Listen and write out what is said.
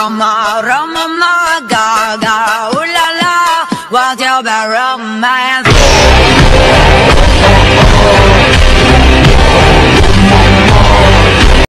Roma, Roma, ma, Gaga, ooh la la, what's your bad romance?